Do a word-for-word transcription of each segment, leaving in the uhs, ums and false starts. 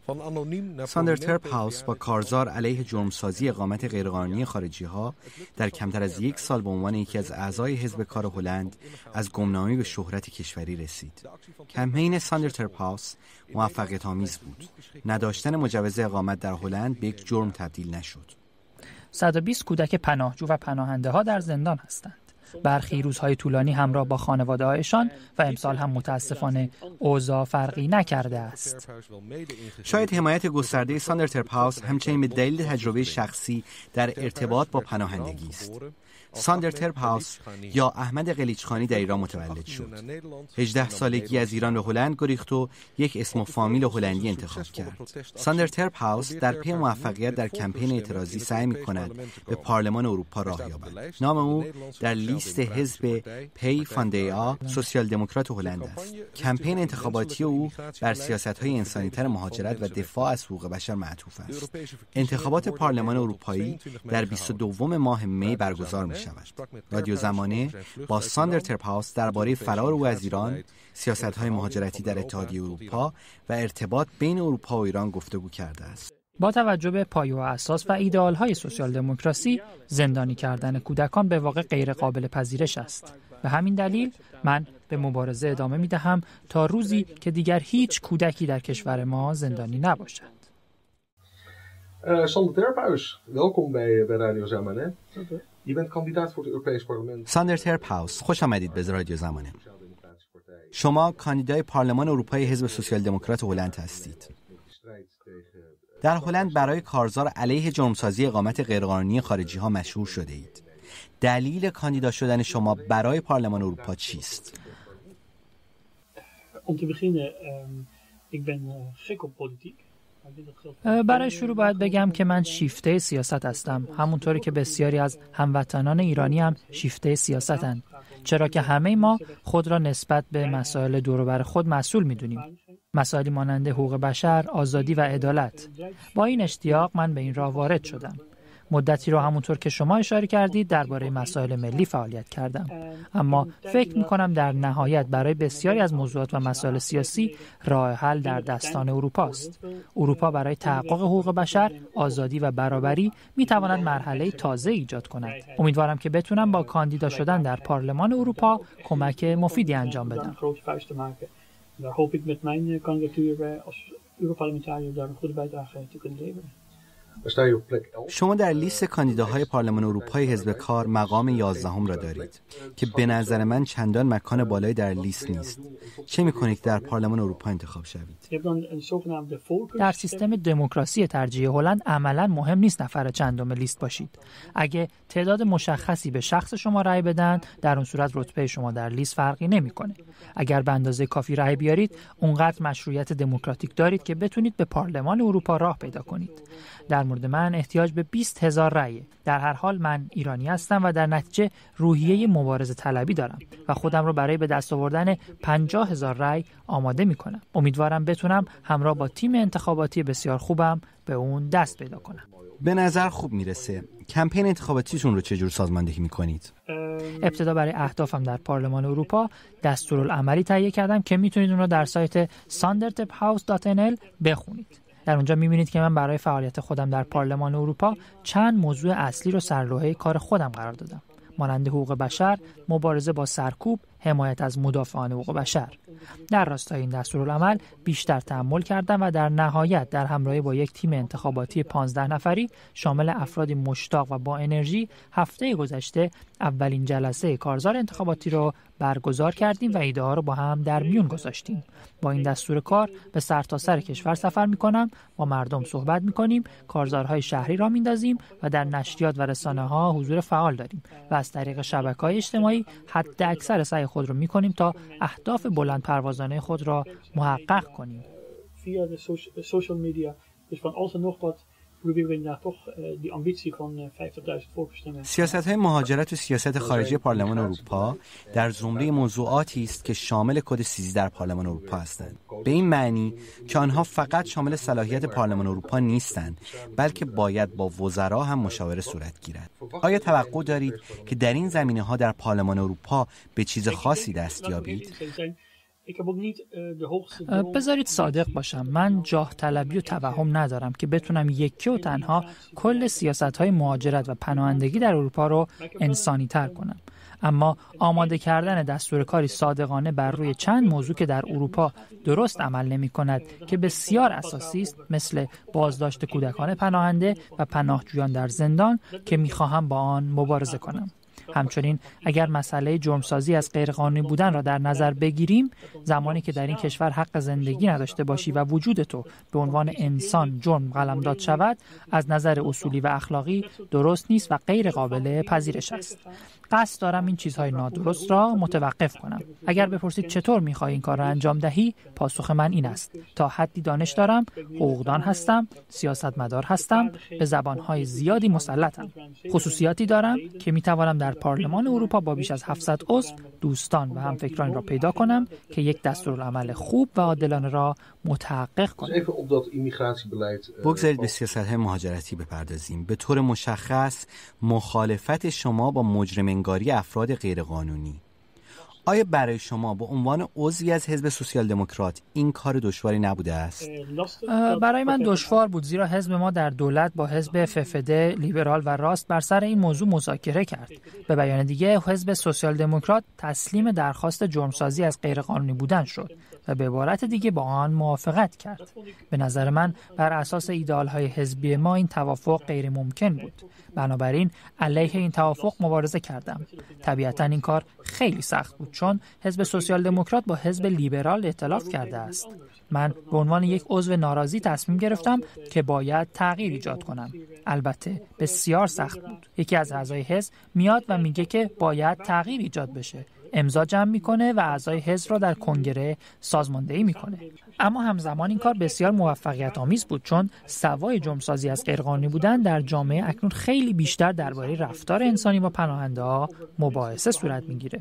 ساندر ترپهاوس با کارزار علیه جرمسازی اقامت غیرقانونی خارجی‌ها در کمتر از یک سال به عنوان یکی از اعضای حزب کار هلند از گمنامی به شهرت کشوری رسید. کمپین ساندر ترپهاوس موفقیت آمیز بود. نداشتن مجوز اقامت در هلند به یک جرم تبدیل نشد. صد و بیست کودک پناهجو و پناهنده ها در زندان هستند. برخی روزهای طولانی همراه با خانواده‌هایشان و امسال هم متاسفانه اوضاع فرقی نکرده است. شاید حمایت گسترده ساندر ترپهاوس همچنین به دلیل تجربه شخصی در ارتباط با پناهندگی است. ساندر ترپهاوس یا احمد قلیچخانی در ایران متولد شد. هجده سالگی از ایران به هلند گریخت و یک اسم و فامیل هلندی انتخاب کرد. ساندر ترپهاوس در پی موفقیت در کمپین اعتراضی سعی می‌کند به پارلمان اروپا راه یابد. نام او در لیست حزب پی فان دی آ سوسیال دموکرات هلند است. کمپین انتخاباتی او بر سیاست‌های انسانی‌تر مهاجرت و دفاع از حقوق بشر معطوف است. انتخابات پارلمان اروپایی در بیست و دوم ماه می برگزار می‌شود. رادیو زمانه با ساندر ترپهاوس درباره فرار او از ایران، سیاست‌های مهاجرتی در اتحادیه اروپا و ارتباط بین اروپا و ایران گفتگو کرده است. با توجه به پایه و اساس و ایدئال‌های سوسیال دموکراسی، زندانی کردن کودکان به واقع غیر قابل پذیرش است. به همین دلیل من به مبارزه ادامه می‌دهم تا روزی که دیگر هیچ کودکی در کشور ما زندانی نباشد. Sander Terphuis, welkom bij, bij Radio Zamanen. Je bent kandidaat voor het Europees Parlement. ساندر ترپهاوس، خوش آمدید به رادیو زمانه. شما کاندیدای پارلمان اروپای حزب سوسیال دموکرات هلند هستید. در هلند برای کارزار علیه جرمسازی اقامت غیرقانونی خارجی ها مشهور شده اید. دلیل کاندیدا شدن شما برای پارلمان اروپا چیست؟ Om te beginnen, ik ben gek op politiek. برای شروع باید بگم که من شیفته سیاست هستم، همونطوری که بسیاری از هموطنان ایرانی هم شیفته سیاستند، چرا که همه ما خود را نسبت به مسائل دور و بر خود مسئول می‌دونیم. مسائلی مانند حقوق بشر، آزادی و عدالت. با این اشتیاق من به این راه وارد شدم. مدتی رو همونطور که شما اشاره کردید درباره مسائل ملی فعالیت کردم، اما فکر می‌کنم در نهایت برای بسیاری از موضوعات و مسائل سیاسی راه حل در دستان اروپا است. اروپا برای تحقق حقوق بشر، آزادی و برابری می‌تواند مرحله تازه ایجاد کند. امیدوارم که بتونم با کاندیدا شدن در پارلمان اروپا کمک مفیدی انجام بدم. Daar hoop ik met mijn kandidatuur als Europarlementariër daar een goede bijdrage te kunnen leveren. شما در لیست کاندیداهای پارلمان اروپای حزب کار مقام یازدهم را دارید که به نظر من چندان مکان بالایی در لیست نیست. چه می‌کنید در پارلمان اروپا انتخاب شوید؟ در سیستم دموکراسی ترجیحی هلند عملاً مهم نیست نفر چندم لیست باشید. اگه تعداد مشخصی به شخص شما رأی بدن، در اون صورت رتبه شما در لیست فرقی نمی‌کنه. اگر به اندازه کافی رأی بیارید، اونقدر مشروعیت دموکراتیک دارید که بتونید به پارلمان اروپا راه پیدا کنید. در مورد من احتیاج به بیست هزار رأیه. در هر حال من ایرانی هستم و در نتیجه روحیه مبارزه طلبی دارم و خودم رو برای به دست آوردن پنجاه هزار رأی آماده می‌کنم. امیدوارم بتونم همراه با تیم انتخاباتی بسیار خوبم به اون دست پیدا کنم. به نظر خوب میرسه. کمپین انتخاباتیتون رو چجور سازماندهی می‌کنید؟ ابتدا برای اهدافم در پارلمان اروپا دستورالعملی تهیه کردم که میتونید اون رو در سایت sander tephaus dot n l بخونید. در اونجا می‌بینید که من برای فعالیت خودم در پارلمان اروپا چند موضوع اصلی رو سرلوحه کار خودم قرار دادم، مانند حقوق بشر، مبارزه با سرکوب، حمایت از مدافعان حقوق بشر. در راستای این دستورالعمل بیشتر تأمل کردم و در نهایت در همراهی با یک تیم انتخاباتی پانزده نفری شامل افرادی مشتاق و با انرژی هفته گذشته اولین جلسه کارزار انتخاباتی رو برگزار کردیم و ایده ها رو با هم در میون گذاشتیم. با این دستور کار به سرتاسر کشور سفر میکنم، با مردم صحبت میکنیم، کارزارهای شهری را میندازیم و در نشریات و رسانه ها حضور فعال داریم و از طریق شبکه‌های اجتماعی حد اکثر سعی خود را میکنیم تا اهداف بلند پروازانه خود را محقق کنیم. Via de social media dus van alles en nog wat proberen we daar toch die ambitie van vijftig duizend volksstemmen. سیاست‌های مهاجرت و سیاست خارجی پارلمان اروپا در زمره موضوعاتی است که شامل کد سیزده در پارلمان اروپا هستند. به این معنی که آنها فقط شامل صلاحیت پارلمان اروپا نیستند، بلکه باید با وزرا هم مشاوره صورت گیرد. آیا توقع دارید که در این زمینه‌ها در پارلمان اروپا به چیز خاصی دست یابید؟ بذارید صادق باشم، من جاه طلبی و توهم ندارم که بتونم یکی و تنها کل سیاست‌های مهاجرت و پناهندگی در اروپا رو انسانی تر کنم. اما آماده کردن دستور کاری صادقانه بر روی چند موضوع که در اروپا درست عمل نمی کند که بسیار اساسی است، مثل بازداشت کودکان پناهنده و پناهجویان در زندان که می خواهم با آن مبارزه کنم. همچنین اگر مسئله جرمسازی از غیرقانونی بودن را در نظر بگیریم، زمانی که در این کشور حق زندگی نداشته باشی و وجود تو به عنوان انسان جرم قلمداد شود، از نظر اصولی و اخلاقی درست نیست و غیر قابل پذیرش است. قصد دارم این چیزهای نادرست را متوقف کنم. اگر بپرسید چطور می‌خوای این کار را انجام دهی، پاسخ من این است: تا حدی دانش دارم، حقوقدان هستم، سیاستمدار هستم، به زبان‌های زیادی مسلطم. خصوصیاتی دارم که می‌توانم در پارلمان اروپا با بیش از هفتصد عضو دوستان و همفکران را پیدا کنم که یک دستورالعمل خوب و عادلانه را متحقق کنم. بگذارید به سیاست‌های مهاجرتی بپردازیم. به طور مشخص مخالفت شما با مجرم‌انگاری افراد غیرقانونی. آیا برای شما به عنوان عضوی از حزب سوسیال دموکرات این کار دشواری نبوده است؟ برای من دشوار بود، زیرا حزب ما در دولت با حزب ففد لیبرال و راست بر سر این موضوع مذاکره کرد. به بیان دیگه، حزب سوسیال دموکرات تسلیم درخواست جرمسازی از غیرقانونی بودن شد و به عبارت دیگه با آن موافقت کرد. به نظر من بر اساس ایدئال‌های حزبی ما این توافق غیر ممکن بود. بنابراین علیه این توافق مبارزه کردم. طبیعتاً این کار خیلی سخت بود، چون حزب سوسیال دموکرات با حزب لیبرال ائتلاف کرده است. من به عنوان یک عضو ناراضی تصمیم گرفتم که باید تغییر ایجاد کنم. البته بسیار سخت بود. یکی از اعضای حزب میاد و میگه که باید تغییر ایجاد بشه. امضا جمع میکنه و اعضای حزب را در کنگره سازماندهی میکنه. اما همزمان این کار بسیار موفقیت آمیز بود، چون سوای جرمسازی از غیرقانونی بودن در جامعه اکنون خیلی بیشتر درباره رفتار انسانی با پناهنده ها مباحثه صورت میگیره.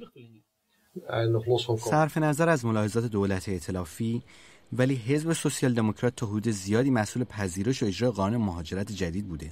صرف نظر از ملاحظات دولت ائتلافی، ولی حزب سوسیال دموکرات تا حدود زیادی مسئول پذیرش و اجرای قانون مهاجرت جدید بوده.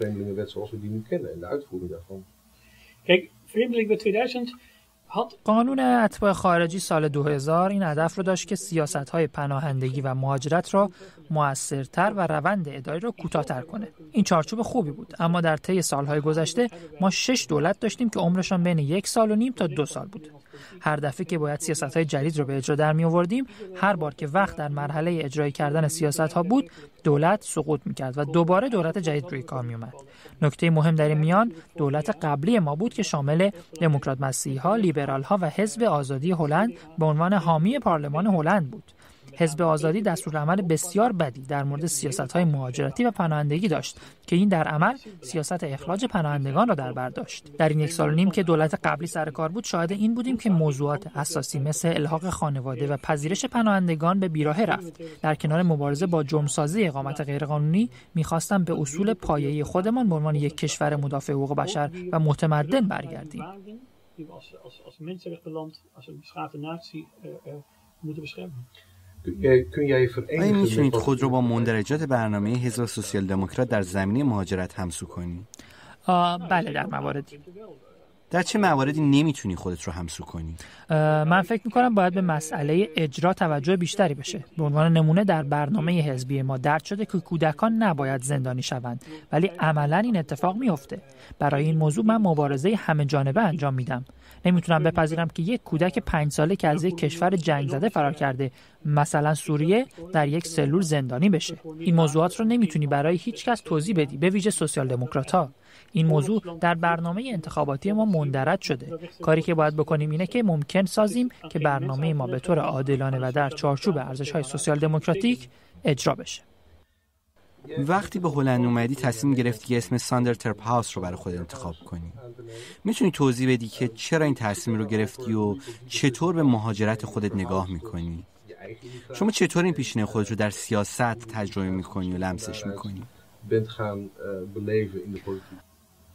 قانون اتباع خارجی سال دو هزار این هدف رو داشت که سیاست‌های پناهندگی و مهاجرت را مؤثرتر و روند اداری را کوتاه‌تر کنه. این چارچوب خوبی بود، اما در طی سال‌های گذشته ما شش دولت داشتیم که عمرشان بین یک سال و نیم تا دو سال بود. هر دفعه که باید سیاست‌های جدید رو به اجرا در می‌آوردیم، هر بار که وقت در مرحله اجرایی کردن سیاست‌ها بود، دولت سقوط می‌کرد و دوباره دولت جدید روی کار می‌آمد. نکته مهم در این میان دولت قبلی ما بود که شامل دموکرات مسیحی‌ها، لیبرال‌ها و حزب آزادی هلند به عنوان حامی پارلمان هلند بود. حزب آزادی دستورالعمل بسیار بدی در مورد سیاست‌های مهاجرتی و پناهندگی داشت که این در عمل سیاست اخراج پناهندگان را در بر داشت. در این یک سال و نیم که دولت قبلی سر کار بود، شاهد این بودیم که موضوعات اساسی مثل الحاق خانواده و پذیرش پناهندگان به بیراهه رفت. در کنار مبارزه با جرمسازی اقامت غیرقانونی، می‌خواستم به اصول پایه‌ای خودمان به عنوان یک کشور مدافع حقوق بشر و متمدن برگردیم. آیا میتونید خود رو با مندرجات برنامه حزب سوسیال دموکرات در زمینه مهاجرت همسو کنی؟ بله، در مواردی. در چه مواردی نمیتونی خودت رو همسو کنی؟ من فکر میکنم باید به مسئله اجرا توجه بیشتری بشه. به عنوان نمونه در برنامه حزبی ما درج شده که کودکان نباید زندانی شوند، ولی عملاً این اتفاق میفته. برای این موضوع من مبارزه همه جانبه انجام میدم. نمیتونم بپذیرم که یک کودک پنج ساله که از یک کشور جنگ زده فرار کرده، مثلا سوریه، در یک سلول زندانی بشه. این موضوعات رو نمیتونی برای هیچ کس توضیح بدی، به ویژه سوسیال دموکرات‌ها. این موضوع در برنامه انتخاباتی ما مندرج شده. کاری که باید بکنیم اینه که ممکن سازیم که برنامه ما به طور عادلانه و در چارچوب ارزش‌های سوسیال دموکراتیک اجرا بشه. وقتی به هلند اومدی تصمیم گرفتی که اسم ساندر ترپهاوس رو برای خود انتخاب کنی. میتونی توضیح بدی که چرا این تصمیم رو گرفتی و چطور به مهاجرت خودت نگاه میکنی؟ شما چطور این پیشینه خودت رو در سیاست تجربه میکنی و لمسش میکنی؟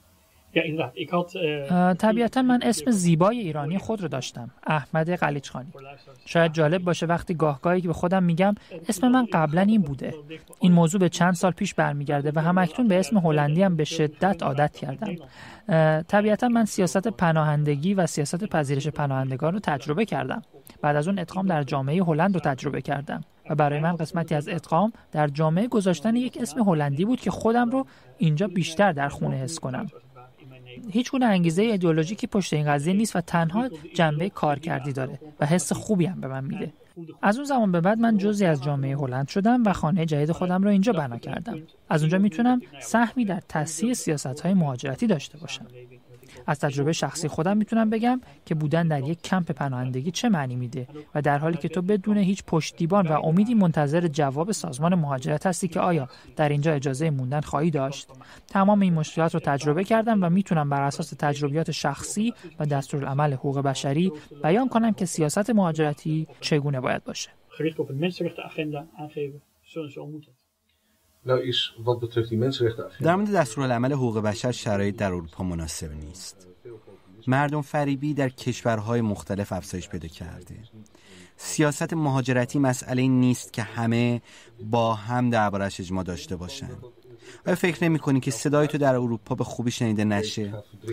طبیعتا من اسم زیبای ایرانی خود رو داشتم، احمد قلیچخانی. شاید جالب باشه وقتی گاهگاهی که به خودم میگم اسم من قبلا این بوده. این موضوع به چند سال پیش برمیگرده و همکنون به اسم هلندی هم به شدت عادت کردم. طبیعتا من سیاست پناهندگی و سیاست پذیرش پناهندگان رو تجربه کردم. بعد از اون ادغام در جامعه هلند رو تجربه کردم و برای من قسمتی از ادغام در جامعه گذاشتن یک اسم هلندی بود که خودم رو اینجا بیشتر در خونه حس کنم. هیچ گونه انگیزه ایدئولوژیکی پشت این قضیه نیست و تنها جنبه کارکردی داره و حس خوبی هم به من میده. از اون زمان به بعد من جزئی از جامعه هلند شدم و خانه جدید خودم رو اینجا بنا کردم. از اونجا میتونم سهمی در تصحیح سیاست‌های مهاجرتی داشته باشم. از تجربه شخصی خودم میتونم بگم که بودن در یک کمپ پناهندگی چه معنی میده و در حالی که تو بدون هیچ پشتیبان و امیدی منتظر جواب سازمان مهاجرت هستی که آیا در اینجا اجازه موندن خواهی داشت. تمام این مشکلات رو تجربه کردم و میتونم بر اساس تجربیات شخصی و دستورالعمل حقوق بشری بیان کنم که سیاست مهاجرتی چگونه باید باشه. gericht op een mensenrechtenagenda aangeven zullen zo moeten. Nou is wat betreft die mensenrechtenagenda. در مورد دستورالعمل حقوق بشر شرایط در اروپا مناسب نیست. مردم فریبی در کشورهای مختلف افزایش پیدا کرده. سیاست مهاجرتی مسئله نیست که همه با هم دربارش اجماع داشته باشند. آیا فکر نمی‌کنی که صدای تو در اروپا به خوبی شنیده نشه؟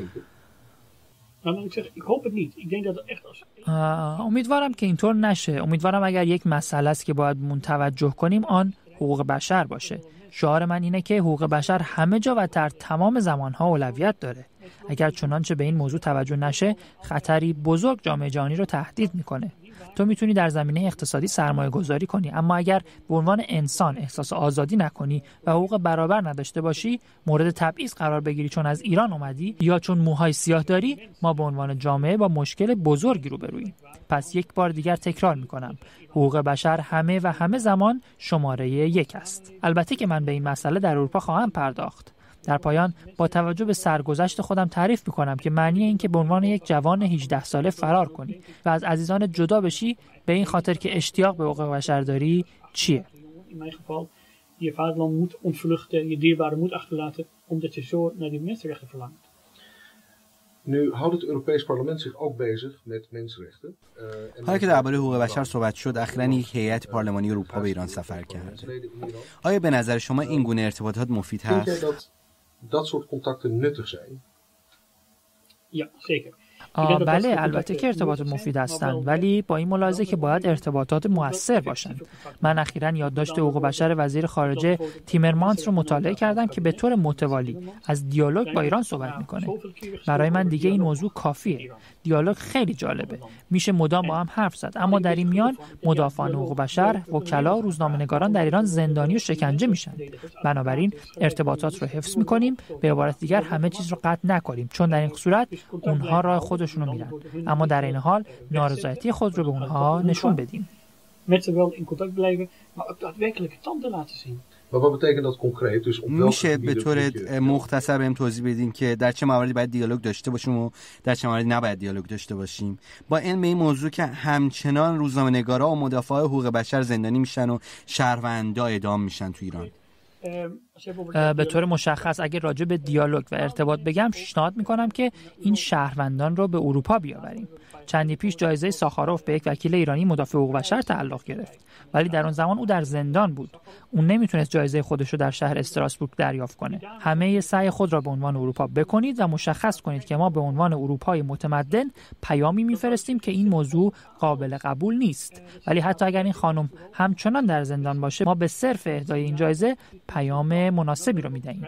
امیدوارم که اینطور نشه. امیدوارم اگر یک مسئله است که باید متوجه کنیم آن حقوق بشر باشه. شعار من اینه که حقوق بشر همه جا و در تمام زمانها اولویت داره. اگر چنانچه به این موضوع توجه نشه خطری بزرگ جامعه جهانی رو تهدید میکنه. تو میتونی در زمینه اقتصادی سرمایه گذاری کنی، اما اگر به عنوان انسان احساس آزادی نکنی و حقوق برابر نداشته باشی، مورد تبعیض قرار بگیری چون از ایران اومدی یا چون موهای سیاه داری، ما به عنوان جامعه با مشکل بزرگی روبروییم. پس یک بار دیگر تکرار میکنم، حقوق بشر همه و همه زمان شماره یک است. البته که من به این مسئله در اروپا خواهم پرداخت. در پایان با توجه به سرگذشت خودم تعریف میکنم که معنی این که به عنوان یک جوان هجده ساله فرار کنی و از عزیزان جدا بشی به این خاطر که اشتیاق به حقوق بشر داری چیه؟ In mijn geval, je vaderland moet ontvluchten, je dierbaren moet achterlaten, omdat je zo naar die mensenrechten verlangt. Nu houdt het Europees Parlement zich ook bezig met mensenrechten. حالا که درباره حقوق بشر صحبت شد، اخیراً یک هیئت پارلمانی اروپا به ایران سفر کرد. آیا به نظر شما این گونه ارتباطات مفید هست؟ Dat soort contacten nuttig zijn? Ja, zeker. بله، البته که ارتباطات مفید هستند، ولی با این ملاحظه که باید ارتباطات مؤثر باشند. من اخیراً یادداشت حقوق بشر وزیر خارجه تیمرمانس رو مطالعه کردم که به طور متوالی از دیالوگ با ایران صحبت میکنه. برای من دیگه این موضوع کافیه. دیالوگ خیلی جالبه. میشه مدام با هم حرف زد، اما در این میان مدافعان حقوق بشر، وکلا و روزنامه‌نگاران در ایران زندانی و شکنجه میشن. بنابراین ارتباطات رو حفظ میکنیم، به عبارت دیگر همه چیز رو قطع نکنیم، چون در این صورت اونها راه خودشونو میرن، اما در این حال نارضایتی خود رو به اونها نشون بدیم. Met ze wel in contact blijven, maar ook daadwerkelijke tanden laten zien. Maar wat betekent dat concreet? Dus op welke میشه به طور مختصر بهم توضیح بدین که در چه مواردی باید دیالوگ داشته باشیم و در چه مواردی نباید دیالوگ داشته باشیم؟ با علم این موضوع که همچنان روزنامه‌نگارا و مدافعای حقوق بشر زندانی میشن و شهروندا اعدام میشن تو ایران. به طور مشخص اگر راجع به دیالوگ و ارتباط بگم، پیشنهاد میکنم که این شهروندان رو به اروپا بیاوریم. چندی پیش جایزه ساخاروف به یک وکیل ایرانی مدافع حقوق بشر تعلق گرفت، ولی در اون زمان او در زندان بود. اون نمیتونست جایزه خودش رو در شهر استراسبورگ دریافت کنه. همه سعی خود را به عنوان اروپا بکنید و مشخص کنید که ما به عنوان اروپای متمدن پیامی میفرستیم که این موضوع قابل قبول نیست. ولی حتی اگر این خانم همچنان در زندان باشه، ما به صرف اهدای این جایزه پیام مناسبی رو میدهیم.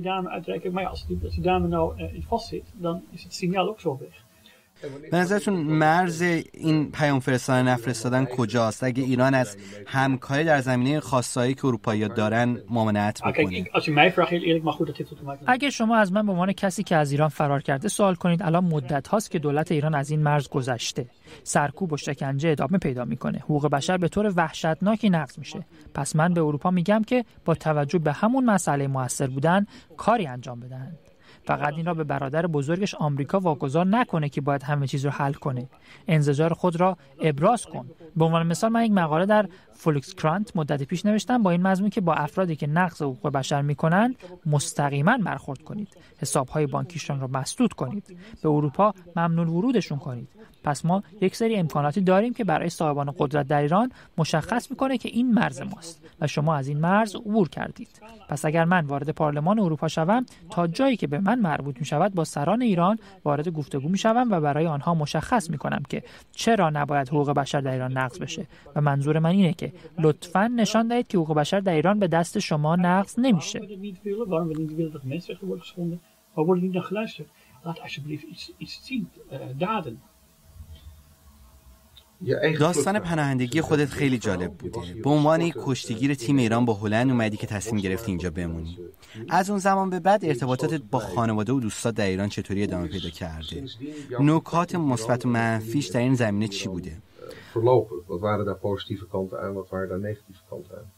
به نظرتون مرز این پیام فرستادن نفرستادن کجاست؟ اگه ایران از همکاری در زمینه خاصایی که اروپایی‌ها دارن ممانعت بکنه؟ اگه شما از من به عنوان کسی که از ایران فرار کرده سوال کنید، الان مدت هاست که دولت ایران از این مرز گذشته. سرکوب و شکنجه ادامه پیدا میکنه. حقوق بشر به طور وحشتناکی نقض میشه. پس من به اروپا میگم که با توجه به همون مسئله موثر بودن کاری انجام بدن. فقط این را به برادر بزرگش آمریکا واگذار نکنه که باید همه چیز رو حل کنه. انزجار خود را ابراز کن. به عنوان مثال من یک مقاله در فولکسکرانت مدت پیش نوشتم با این مضمون که با افرادی که نقض حقوق بشر میکنند مستقیما برخورد کنید. حسابهای بانکیشان را مسدود کنید. به اروپا ممنوع ورودشون کنید. پس ما یک سری امکاناتی داریم که برای صاحبان قدرت در ایران مشخص میکنه که این مرز ماست و شما از این مرز عبور کردید. پس اگر من وارد پارلمان اروپا شوم، تا جایی که به من مربوط میشود با سران ایران وارد گفتگو میشوم و برای آنها مشخص میکنم که چرا نباید حقوق بشر در ایران نقض بشه و منظور من اینه که لطفاً نشان دهید که حقوق بشر در ایران به دست شما نقض نمیشه. داستان پناهندگی خودت خیلی جالب بوده. به عنوان یک کشتیگیر تیم ایران با هلند اومدی که تصمیم گرفتی اینجا بمونی. از اون زمان به بعد ارتباطاتت با خانواده و دوستات در ایران چطوری ادامه پیدا کرده؟ نکات مثبت و منفیش در این زمینه چی بوده؟ Wat waren daar positieve kanten aan, wat waren daar negatieve kanten aan?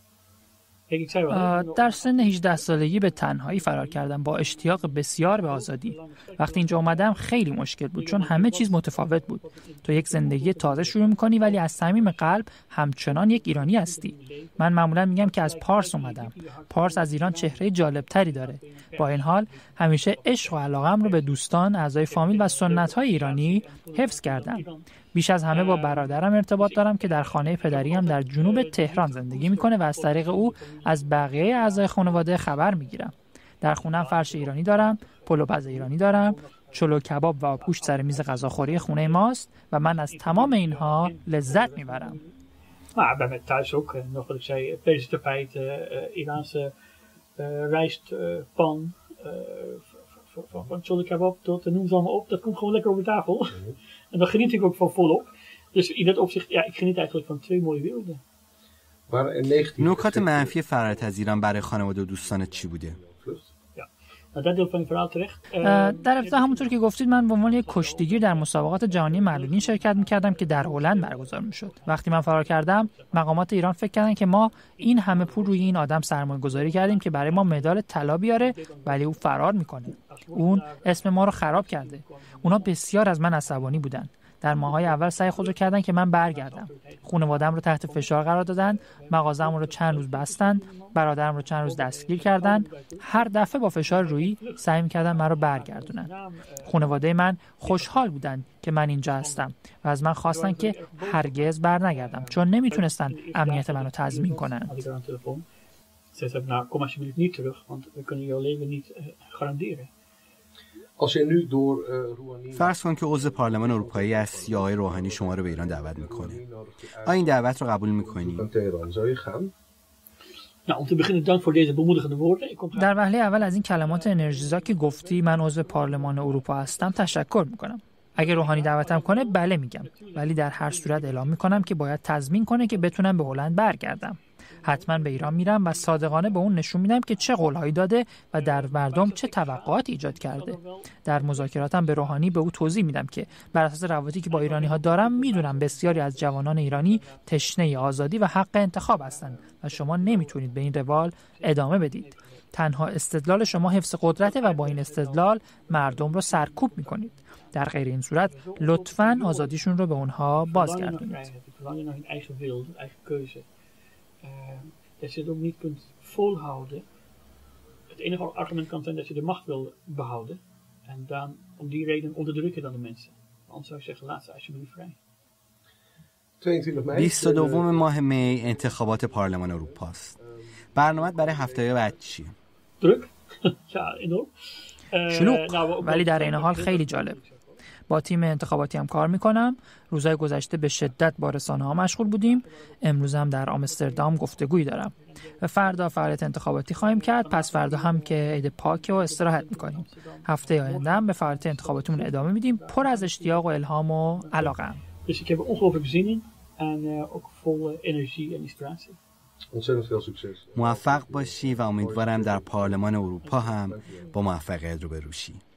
در سن هجده سالگی به تنهایی فرار کردم با اشتیاق بسیار به آزادی. وقتی اینجا اومدم خیلی مشکل بود چون همه چیز متفاوت بود. تو یک زندگی تازه شروع می‌کنی ولی از صمیم قلب همچنان یک ایرانی هستی. من معمولا میگم که از پارس اومدم. پارس از ایران چهره جالبتری داره. با این حال همیشه عشق و علاقه‌ام رو به دوستان، اعضای فامیل و سنت‌های ایرانی حفظ کردم. بیش از همه با برادرم ارتباط دارم که در خانه پدریم در جنوب تهران زندگی میکنه و از طریق او از بقیه اعضای خانواده خبر میگیرم. در خونم فرش ایرانی دارم، پلوپز ایرانی دارم، چلو کباب و آبگوشت سر میز غذاخوری خونه ماست و من از تمام اینها لذت میبرم. Maar bij mij thuis ook, nog wat ik zei, Perzische tapijt, Iraanse rijstpan, van cholo kebab tot noem ze allemaal op, dat komt gewoon lekker op de tafel. En daar geniet ik ook van volop. Dus in dat opzicht, ja, ik geniet eigenlijk van twee mooie werelden. نکات منفی فرارت از ایران برای خانواده و دوستانت چی بوده؟ در ابتدا همونطور که گفتید من به عنوان یک کشتیگیر در مسابقات جهانی معلولین شرکت می‌کردم که در هلند برگزار می‌شد. وقتی من فرار کردم، مقامات ایران فکر کردن که ما این همه پول روی این آدم سرمایه‌گذاری کردیم که برای ما مدال طلا بیاره، ولی او فرار می‌کنه. اون اسم ما رو خراب کرده. اونا بسیار از من عصبانی بودن. در ماه‌های اول سعی خود رو کردن که من برگردم. خانواده‌ام رو تحت فشار قرار دادن، مغازه‌ام رو چند روز بستن، برادرم رو چند روز دستگیر کردن. هر دفعه با فشار رویی سعی می‌کردن من رو برگردونن. خانواده من خوشحال بودن که من اینجا هستم و از من خواستن که هرگز برنگردم چون نمیتونستن امنیت منو تضمین کنن. فرض کن که عضو پارلمان اروپایی هستی یا آقای روحانی شما رو به ایران دعوت میکنه. آیا این دعوت رو قبول میکنی؟ در وهله اول از این کلمات انرژیزا که گفتی من عضو پارلمان اروپا هستم تشکر میکنم. اگه روحانی دعوتم کنه بله میگم، ولی در هر صورت اعلام میکنم که باید تضمین کنه که بتونم به هلند برگردم. حتما به ایران میرم و صادقانه به اون نشون میدم که چه قولهایی داده و در مردم چه توقعاتی ایجاد کرده. در مذاکراتم به روحانی به او توضیح میدم که بر اساس روابطی که با ایرانی ها دارم میدونم بسیاری از جوانان ایرانی تشنه آزادی و حق انتخاب هستند و شما نمیتونید به این روال ادامه بدید. تنها استدلال شما حفظ قدرته و با این استدلال مردم رو سرکوب میکنید. در غیر این صورت لطفاً آزادیشون رو به اونها بازگردونید. Uh, dat je het ook niet kunt volhouden. Het enige argument kan zijn dat je de macht wil behouden. En dan om die reden onderdrukken dan de mensen. Anders zou ik zeggen, laat ze alsjeblieft vrij. بیست و دوم ماه می انتخابات پارلمان اروپا است. برنامه برای هفته بعد چیه؟ Druk. Ja, enorm. شلوغ، ولی در این حال خیلی جالب. با تیم انتخاباتی هم کار میکنم. روزهای گذشته به شدت با رسانه ها مشغول بودیم. امروز هم در آمستردام گفتگویی دارم. و فردا فعالیت انتخاباتی خواهیم کرد. پس فردا هم که عید پاک و استراحت میکنیم. هفته آینده هم به فعالیت انتخاباتیمون ادامه میدیم. پر از اشتیاق و الهام و علاقه. Dus ik heb er ongelooflijk zin in en uh, ook vol energie en inspiratie. Ontzettend veel succes. موفق باشی و امیدوارم در پارلمان اروپا هم با موفقیت روبرو شی.